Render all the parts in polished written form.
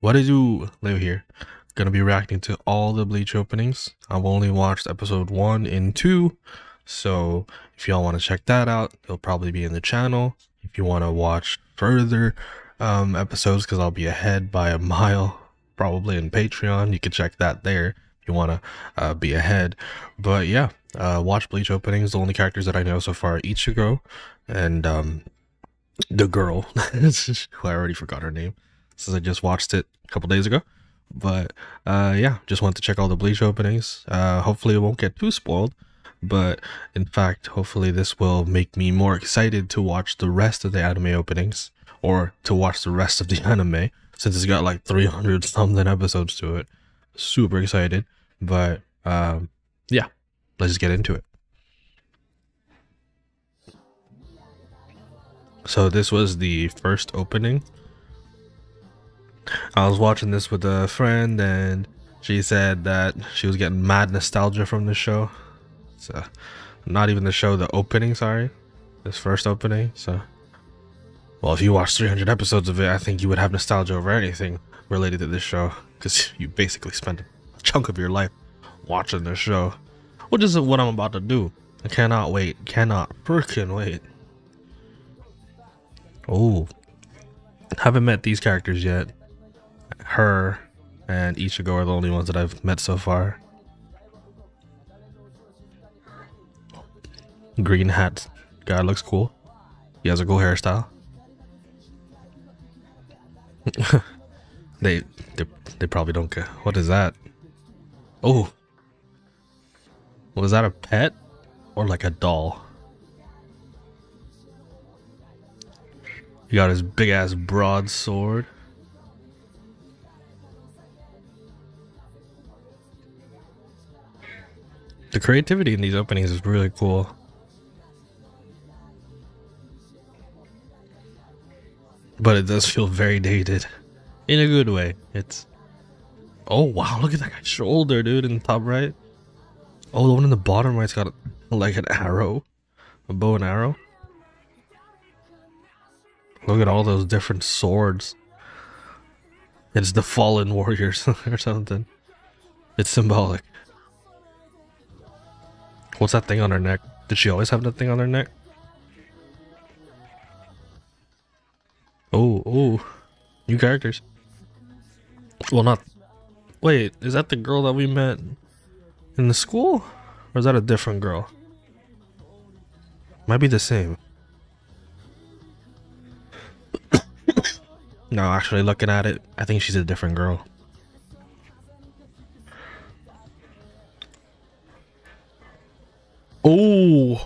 What did you live here? Gonna be reacting to all the Bleach openings. I've only watched episode 1 and 2, so if y'all want to check that out, it'll probably be in the channel. If you want to watch further episodes, because I'll be ahead by a mile, probably in Patreon, you can check that there if you want to be ahead. But yeah, watch Bleach openings. The only characters that I know so far are Ichigo and the girl, who I already forgot her name since I just watched it a couple days ago. But yeah, just wanted to check all the Bleach openings. Hopefully it won't get too spoiled, but in fact, hopefully this will make me more excited to watch the rest of the anime openings, or to watch the rest of the anime, since it's got like 300 something episodes to it. Super excited. But yeah, let's just get into it. So this was the first opening. I was watching this with a friend and she said that she was getting mad nostalgia from the show. So not even the show, the opening, sorry. This first opening. So well, if you watch 300 episodes of it, I think you would have nostalgia over anything related to this show, because you basically spend a chunk of your life watching this show, which is what I'm about to do. I cannot wait. Cannot freaking wait. Oh, haven't met these characters yet. Her and Ichigo are the only ones that I've met so far. Green hat guy looks cool. He has a cool hairstyle. they probably don't care. What is that? Oh, was that a pet or like a doll? He got his big ass broadsword. The creativity in these openings is really cool. But it does feel very dated. In a good way. It's... Oh wow, look at that guy's shoulder, dude, in the top right. Oh, the one in the bottom right's got like an arrow. A bow and arrow. Look at all those different swords. It's the fallen warriors or something. It's symbolic. What's that thing on her neck? Did she always have that thing on her neck? Oh, new characters. Well, not... Wait, is that the girl that we met in the school? Or is that a different girl? Might be the same. No, actually looking at it, I think she's a different girl. Oh!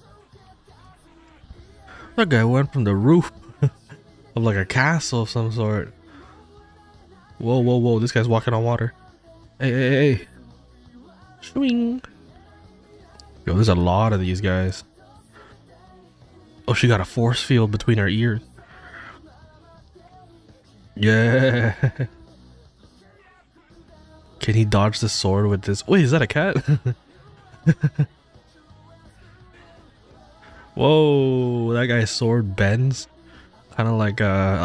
That guy went from the roof of like a castle of some sort. Whoa, whoa, whoa, this guy's walking on water. Hey, hey, hey. Swing. Yo, there's a lot of these guys. Oh, she got a force field between her ears. Yeah. Can he dodge the sword with this? Wait, is that a cat? Whoa, that guy's sword bends. Kind of like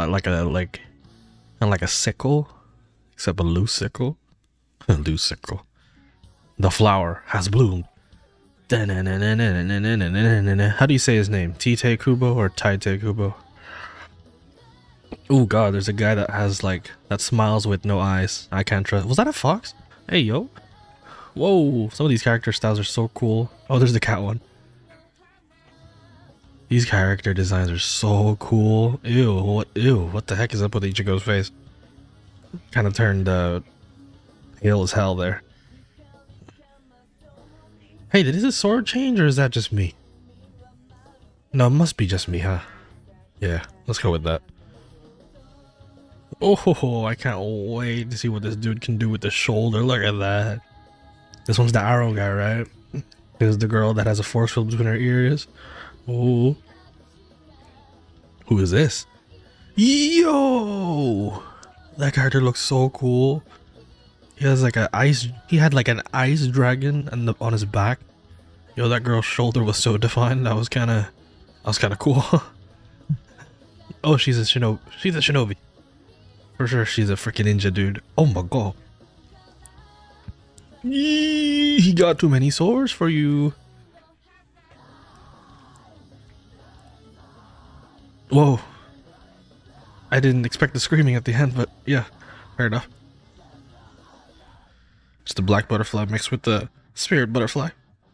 a sickle, except a loose sickle. Loose sickle. The flower has bloomed. How do you say his name? Tite Kubo or Taite Kubo? Oh god, there's a guy that has like, that smiles with no eyes. I can't trust. Was that a fox? Hey yo. Whoa, some of these character styles are so cool. Oh, there's the cat one. These character designs are so cool. Ew, what the heck is up with Ichigo's face? Kind of turned pale as hell there. Hey, did his sword change, or is that just me? No, it must be just me, huh? Yeah, let's go with that. Oh, I can't wait to see what this dude can do with the shoulder. Look at that. This one's the arrow guy, right? This is the girl that has a force field between her ears. Oh. Who is this? Yo! That character looks so cool. He has like he had like an ice dragon on his back. Yo, that girl's shoulder was so defined. That was kind of cool. Oh, she's a shinobi. For sure, she's a freaking ninja, dude. Oh my god. Yee, he got too many swords for you. Whoa. I didn't expect the screaming at the end, but yeah, fair enough. It's the black butterfly mixed with the spirit butterfly.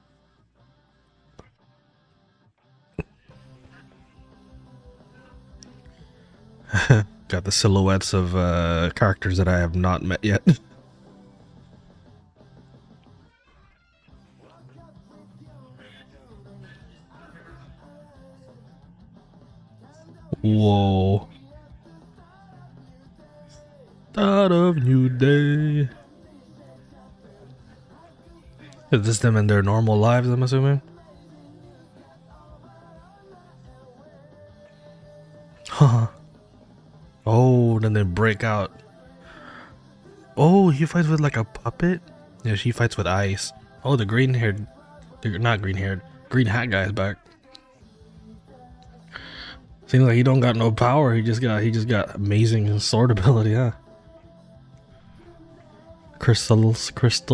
Got the silhouettes of characters that I have not met yet. Whoa. Start of new day. Is this them in their normal lives, I'm assuming? Huh. Oh, then they break out. Oh, he fights with like a puppet? Yeah, she fights with ice. Oh, the green haired, not green haired, green hat guy is back. Seems like he don't got no power. He just got amazing sword ability, huh? Crystals.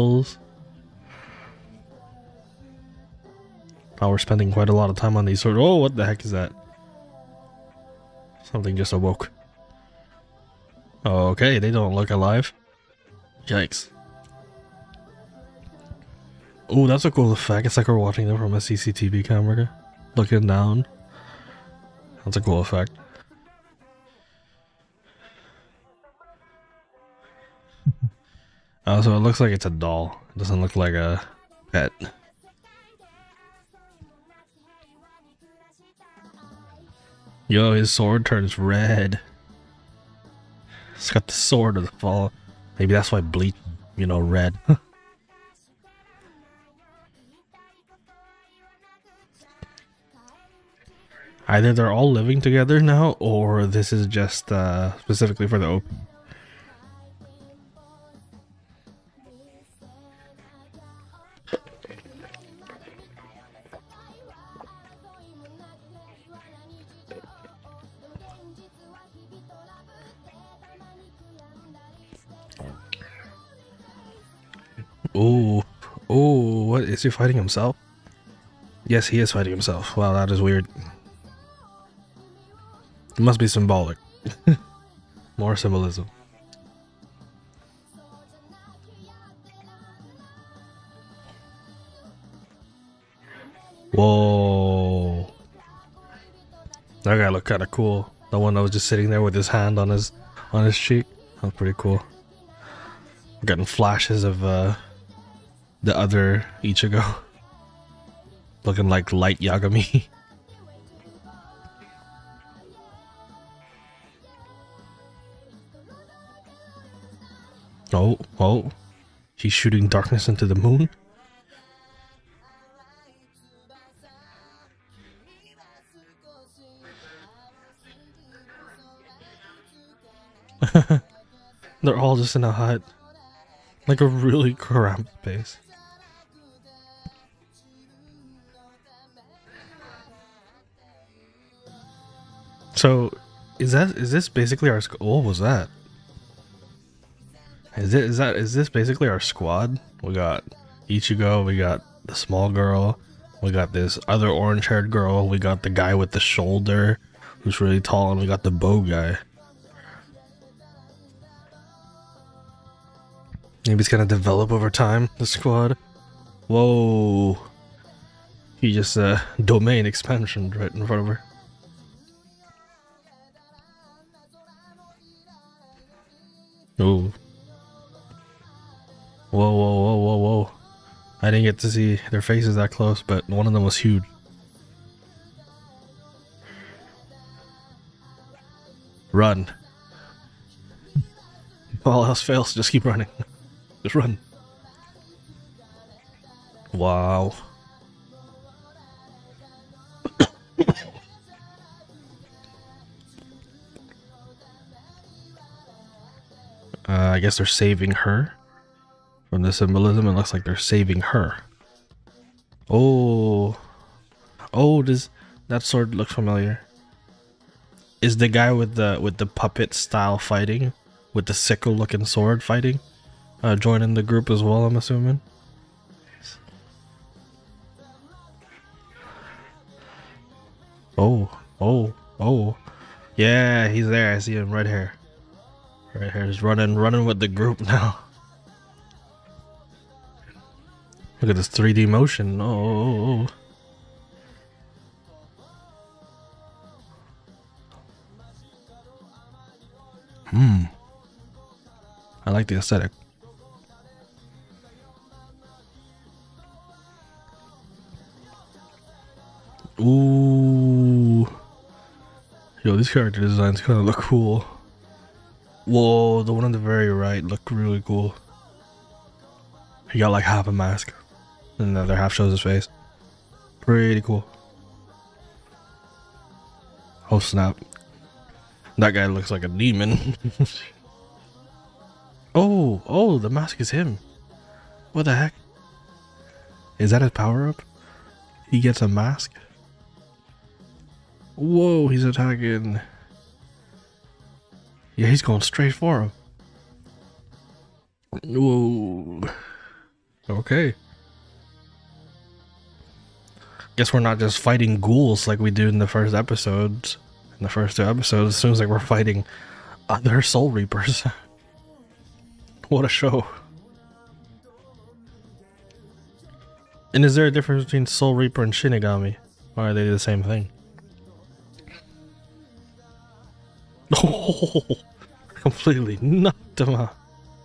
Oh, we're spending quite a lot of time on these swords. Oh, what the heck is that? Something just awoke. Okay, they don't look alive. Yikes. Oh, that's a cool effect. It's like we're watching them from a CCTV camera. Looking down. That's a cool effect. Oh, so it looks like it's a doll. It doesn't look like a pet. Yo, his sword turns red. It's got the sword of the fall. Maybe that's why Bleach, you know, red. Either they're all living together now, or this is just specifically for the open. Oh, oh, what is he fighting himself? Yes, he is fighting himself. Wow, that is weird. It must be symbolic. More symbolism. Whoa. That guy looked kind of cool. The one that was just sitting there with his hand on his cheek. That was pretty cool. Getting flashes of the other Ichigo. Looking like light Yagami. Oh, he's shooting darkness into the moon. They're all just in a hut. Like a really cramped space. So, is this basically our what was that? Is this basically our squad? We got Ichigo, we got the small girl, we got this other orange-haired girl, we got the guy with the shoulder who's really tall, and we got the bow guy. Maybe it's gonna develop over time, the squad. Whoa. He just domain expansion right in front of her. Oh. Whoa. I didn't get to see their faces that close, but one of them was huge. Run. If all else fails, just keep running. Just run. Wow. I guess they're saving her. From the symbolism, it looks like they're saving her. Oh. Oh, does that sword look familiar? Is the guy with the puppet style fighting? with the sickle looking sword fighting, joining the group as well, I'm assuming. Oh. Yeah, he's there. I see him right here. Right here. He's running with the group now. Look at this 3D motion. Oh. I like the aesthetic. Ooh. Yo, these character designs kind of look cool. Whoa, the one on the very right looked really cool. He got like half a mask, and the other half shows his face. Pretty cool. Oh snap. That guy looks like a demon. Oh, the mask is him. What the heck? Is that his power up? He gets a mask? Whoa, he's attacking. Yeah, he's going straight for him. Whoa. Okay. Guess we're not just fighting ghouls like we do in the first episodes. In the first 2 episodes, it seems like we're fighting other Soul Reapers. What a show. And is there a difference between Soul Reaper and Shinigami? Or are they the same thing? Oh, completely knocked him out.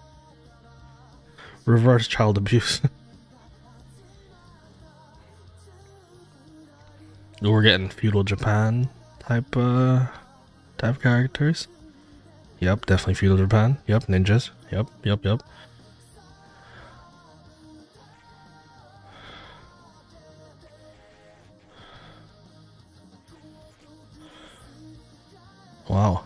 Reverse child abuse. We're getting feudal Japan type characters. Yep, definitely feudal Japan. Yep, ninjas. Yep. Wow.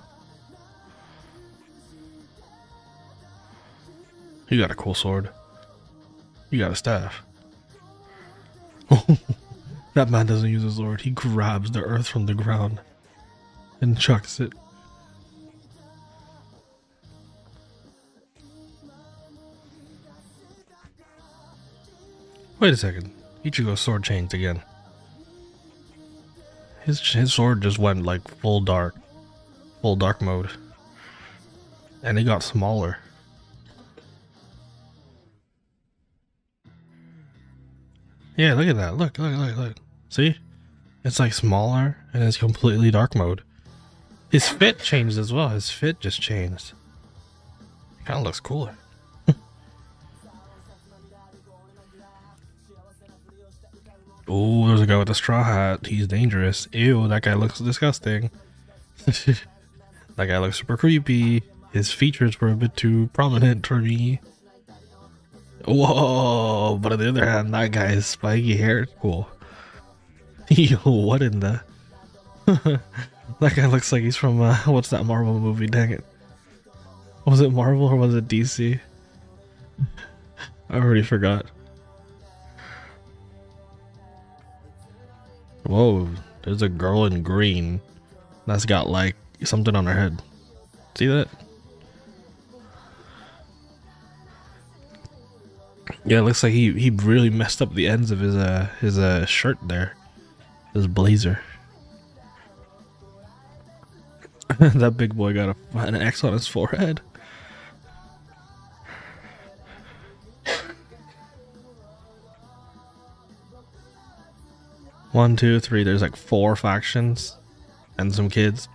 You got a cool sword. You got a staff. That man doesn't use a sword. He grabs the earth from the ground and chucks it. Wait a second. Ichigo's sword changed again. His sword just went like full dark mode. And it got smaller. Yeah, look at that. Look. See? It's like smaller and it's completely dark mode. His fit changed as well. His fit just changed. Kind of looks cooler. Oh, there's a guy with a straw hat. He's dangerous. Ew, that guy looks disgusting. That guy looks super creepy. His features were a bit too prominent for me. Whoa, but on the other hand, that guy's spiky hair is cool. Yo, what in the... That guy looks like he's from, what's that Marvel movie? Dang it. Was it Marvel or was it DC? I already forgot. Whoa, there's a girl in green that's got like something on her head. See that? Yeah, it looks like he really messed up the ends of his shirt there. His blazer. That big boy got an X on his forehead. One, two, three. There's like 4 factions and some kids.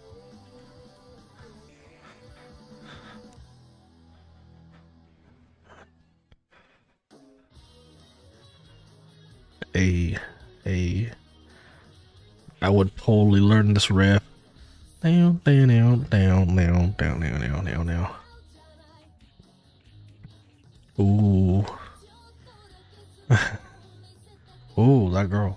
I would totally learn this riff. Down. Ooh. Ooh, that girl.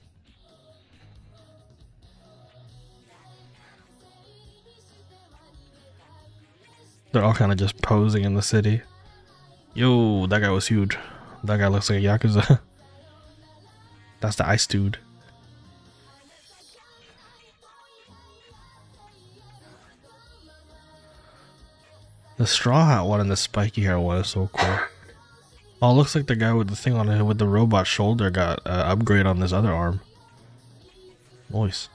They're all kind of just posing in the city. Yo, that guy was huge. That guy looks like a Yakuza. That's the ice dude. The straw hat one and the spiky hair one is so cool. Oh, it looks like the guy with the thing on it with the robot shoulder got an upgrade on this other arm. Nice.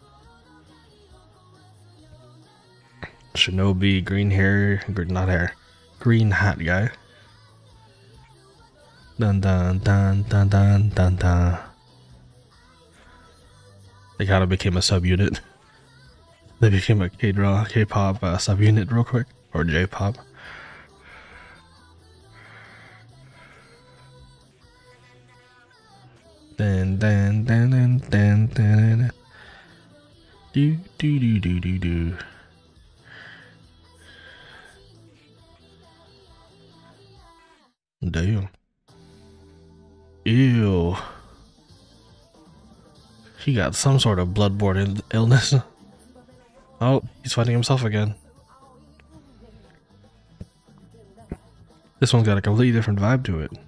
Shinobi, green hair, not hair, green hat guy. Dun dun dun dun dun dun dun. They kind of became a subunit. They became a K-pop subunit real quick, or J-pop. Dun dun dun dun dun dun. Do do do do do do. Damn. Ew. He got some sort of bloodborne illness. Oh, he's fighting himself again. This one's got a completely different vibe to it.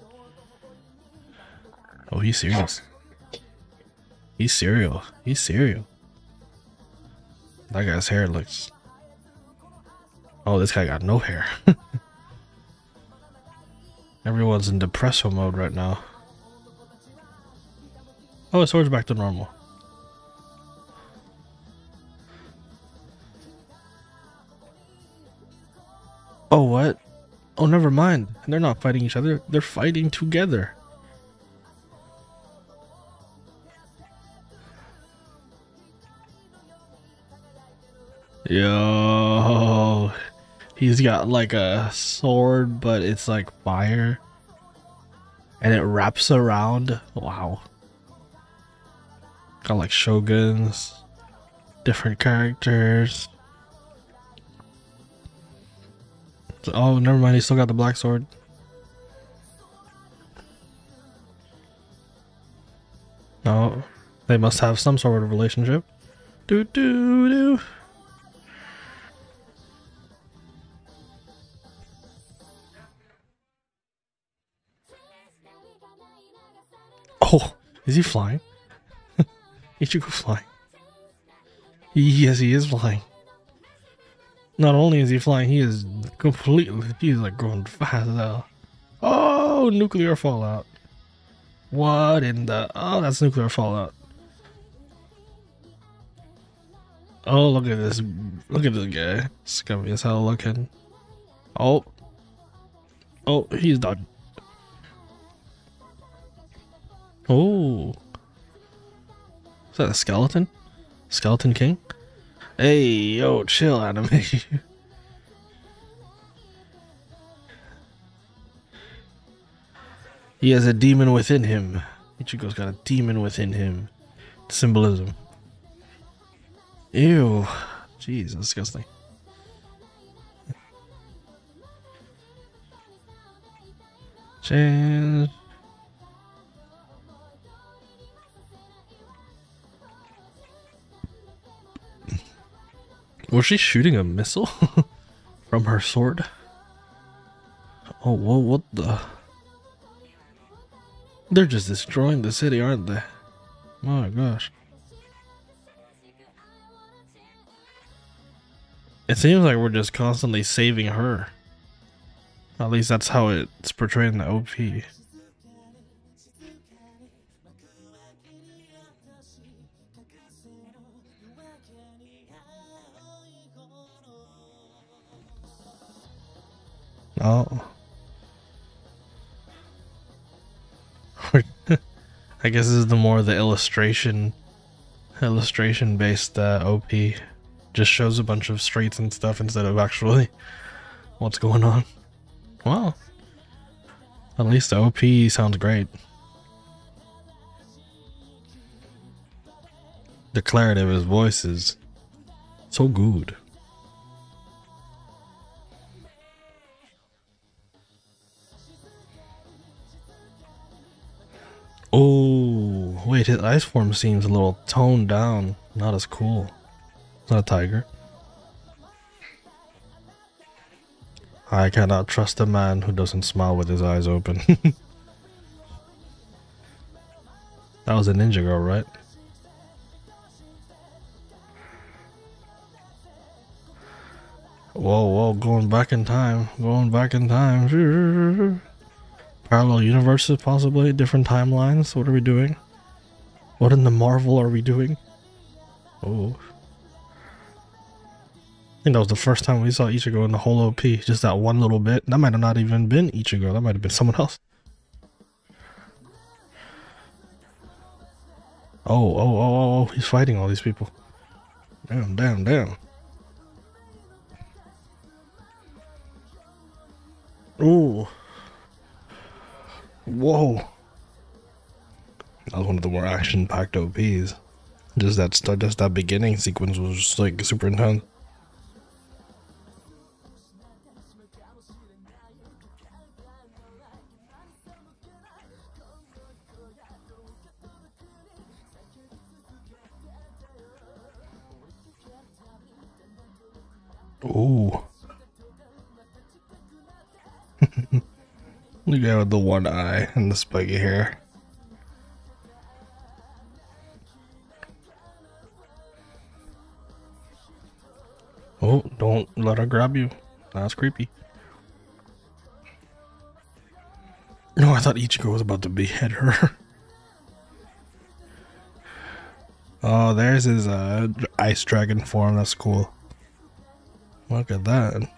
Oh, he's serious. He's serial. He's serial. That guy's hair looks... Oh, this guy got no hair. Everyone's in depresso mode right now. Oh, his sword's back to normal. Oh, what? Oh, never mind. They're not fighting each other. They're fighting together. Yo, he's got like a sword, but it's like fire, and it wraps around. Wow. Got like shoguns, different characters. Oh, never mind. He still got the black sword. No, they must have some sort of relationship. Do do do. Oh, is he flying? Ichigo flying. Yes, he is flying. Not only is he flying, he is completely, he's like going fast now. Oh, nuclear fallout. What in the, oh, that's nuclear fallout. Oh, look at this guy. Scummy as hell looking. Oh. Oh, he's done. Oh. Is that a skeleton? Skeleton King? Hey, yo, chill, anime. He has a demon within him. Ichigo's got a demon within him. Symbolism. Ew. Jeez, that's disgusting. Change. Was she shooting a missile from her sword? Oh, whoa, what the? They're just destroying the city, aren't they? Oh my gosh. It seems like we're just constantly saving her. At least that's how it's portrayed in the OP. Oh. I guess this is the more the illustration based OP. Just shows a bunch of streets and stuff instead of actually what's going on. Wow. At least the OP sounds great. The clarity of his voice is so good. Oh, wait, his ice form seems a little toned down. Not as cool. It's not a tiger. I cannot trust a man who doesn't smile with his eyes open. That was a ninja girl, right? Whoa, whoa, going back in time. Going back in time. Parallel universes, possibly. Different timelines. What are we doing? What in the Marvel are we doing? Oh. I think that was the first time we saw Ichigo in the whole OP. Just that one little bit. That might have not even been Ichigo. That might have been someone else. Oh, he's fighting all these people. Damn. Ooh. Whoa. That was one of the more action-packed OPs. Just that beginning sequence was just like super intense. Ooh. The guy with the one eye and the spiky hair. Oh, don't let her grab you. That's creepy. No, I thought Ichigo was about to behead her. Oh, there's his ice dragon form. That's cool. Look at that.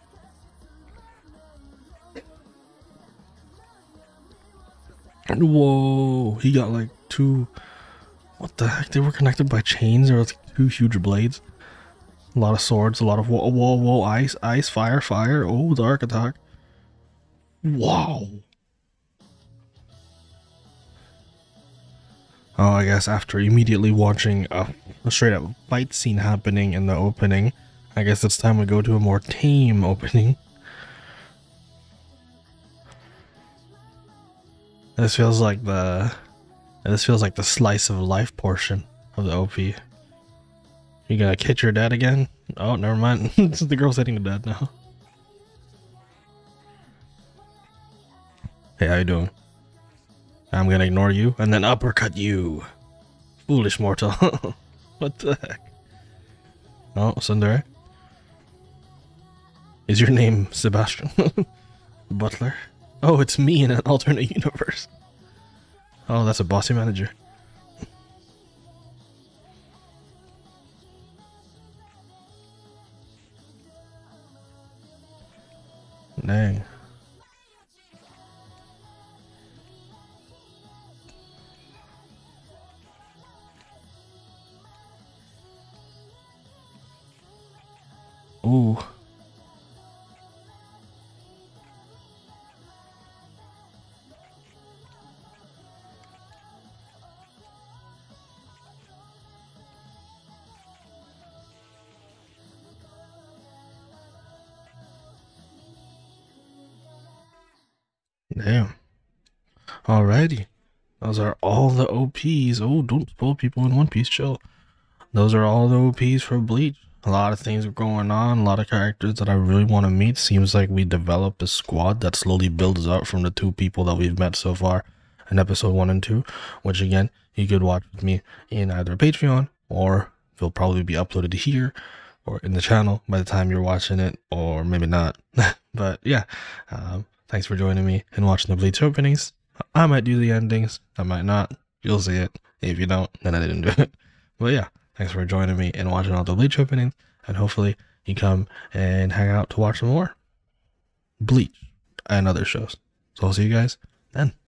Whoa, he got like two. What the heck? They were connected by chains. There was like two huge blades. A lot of swords, a lot of whoa, ice, fire. Oh, the arc attack. Wow. Oh, I guess after immediately watching a straight up fight scene happening in the opening, I guess it's time we go to a more tame opening. This feels like the slice of life portion of the OP. You gonna hit your dad again? Oh, never mind. The girl's hitting the dad now. Hey, how you doing? I'm gonna ignore you and then uppercut you. Foolish mortal. What the heck? Oh, Tsundere. Is your name Sebastian? Butler? Oh, it's me in an alternate universe. Oh, that's a bossy manager. Dang. Ooh. Damn. Alrighty. Those are all the OPs. Oh, don't spoil people in One Piece, chill. Those are all the OPs for Bleach. A lot of things are going on, a lot of characters that I really want to meet. Seems like we developed a squad that slowly builds up from the two people that we've met so far in episode 1 and 2, which again, you could watch with me in either Patreon or it'll probably be uploaded here or in the channel by the time you're watching it, or maybe not. But yeah, thanks for joining me and watching the Bleach openings. I might do the endings, I might not. You'll see it. If you don't, then I didn't do it. But yeah, thanks for joining me and watching all the Bleach openings, and hopefully you come and hang out to watch some more Bleach and other shows. So I'll see you guys then.